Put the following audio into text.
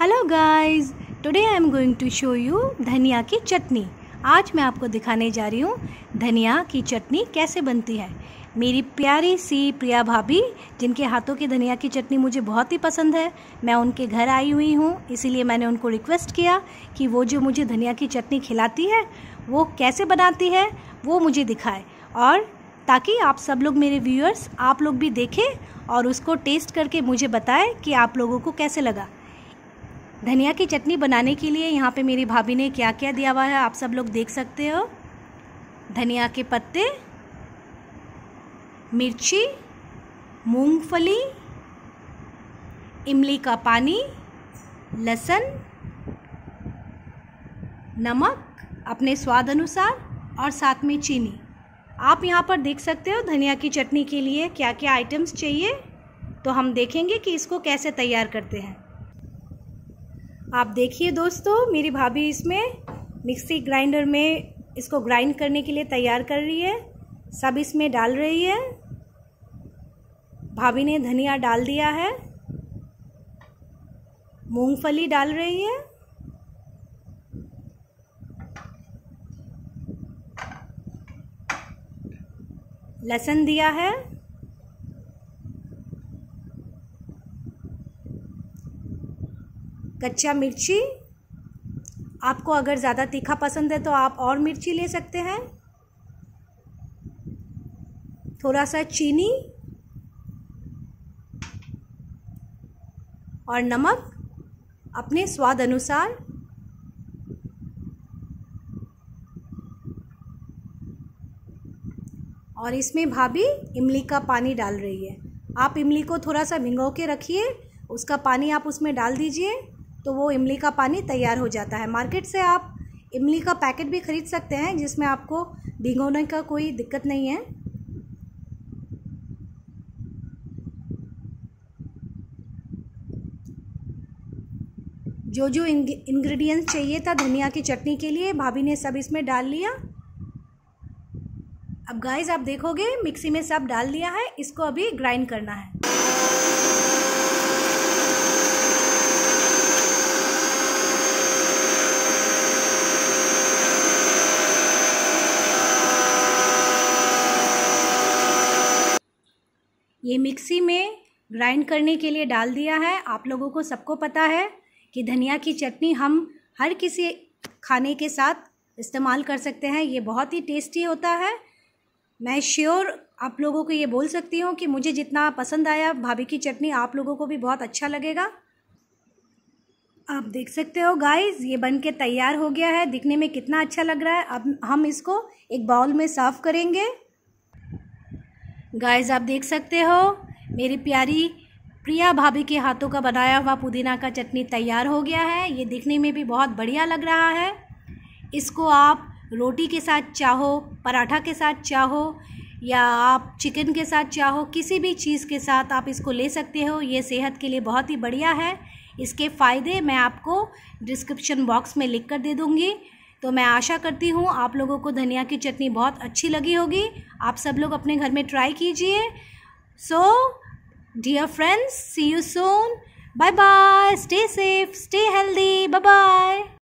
Hello guys, today I am going to show you धनिया की चटनी। आज मैं आपको दिखाने जा रही हूँ धनिया की चटनी कैसे बनती है। मेरी प्यारी सी प्रिया भाभी जिनके हाथों की धनिया की चटनी मुझे बहुत ही पसंद है, मैं उनके घर आई हुई हूँ। इसीलिए मैंने उनको रिक्वेस्ट किया कि वो जो मुझे धनिया की चटनी खिलाती है वो कैसे बनाती है वो मुझे दिखाए, और ताकि आप सब लोग मेरे व्यूअर्स आप लोग भी देखें और उसको टेस्ट करके मुझे बताएं कि आप लोगों को कैसे लगा। धनिया की चटनी बनाने के लिए यहाँ पे मेरी भाभी ने क्या क्या दिया हुआ है आप सब लोग देख सकते हो। धनिया के पत्ते, मिर्ची, मूंगफली, इमली का पानी, लहसुन, नमक अपने स्वाद अनुसार और साथ में चीनी। आप यहाँ पर देख सकते हो धनिया की चटनी के लिए क्या क्या आइटम्स चाहिए। तो हम देखेंगे कि इसको कैसे तैयार करते हैं। आप देखिए दोस्तों, मेरी भाभी इसमें मिक्सी ग्राइंडर में इसको ग्राइंड करने के लिए तैयार कर रही है। सब इसमें डाल रही है। भाभी ने धनिया डाल दिया है, मूंगफली डाल रही है, लहसुन दिया है, कच्चा मिर्ची। आपको अगर ज़्यादा तीखा पसंद है तो आप और मिर्ची ले सकते हैं। थोड़ा सा चीनी और नमक अपने स्वाद अनुसार। और इसमें भाभी इमली का पानी डाल रही है। आप इमली को थोड़ा सा भिगो के रखिए, उसका पानी आप उसमें डाल दीजिए तो वो इमली का पानी तैयार हो जाता है। मार्केट से आप इमली का पैकेट भी ख़रीद सकते हैं जिसमें आपको भिगोने का कोई दिक्कत नहीं है। जो जो इंग्रेडिएंट्स चाहिए था धनिया की चटनी के लिए भाभी ने सब इसमें डाल लिया। अब गाइस आप देखोगे मिक्सी में सब डाल दिया है, इसको अभी ग्राइंड करना है। ये मिक्सी में ग्राइंड करने के लिए डाल दिया है। आप लोगों को सबको पता है कि धनिया की चटनी हम हर किसी खाने के साथ इस्तेमाल कर सकते हैं। ये बहुत ही टेस्टी होता है। मैं श्योर आप लोगों को ये बोल सकती हूँ कि मुझे जितना पसंद आया भाभी की चटनी आप लोगों को भी बहुत अच्छा लगेगा। आप देख सकते हो गाइस, ये बन के तैयार हो गया है। दिखने में कितना अच्छा लग रहा है। अब हम इसको एक बाउल में सर्व करेंगे। गाइस आप देख सकते हो मेरी प्यारी प्रिया भाभी के हाथों का बनाया हुआ पुदीना का चटनी तैयार हो गया है। ये दिखने में भी बहुत बढ़िया लग रहा है। इसको आप रोटी के साथ चाहो, पराठा के साथ चाहो, या आप चिकन के साथ चाहो, किसी भी चीज़ के साथ आप इसको ले सकते हो। ये सेहत के लिए बहुत ही बढ़िया है। इसके फ़ायदे मैं आपको डिस्क्रिप्शन बॉक्स में लिख कर दे दूँगी। तो मैं आशा करती हूँ आप लोगों को धनिया की चटनी बहुत अच्छी लगी होगी। आप सब लोग अपने घर में ट्राई कीजिए। So dear friends, see you soon. Bye bye, stay safe, stay healthy, bye bye.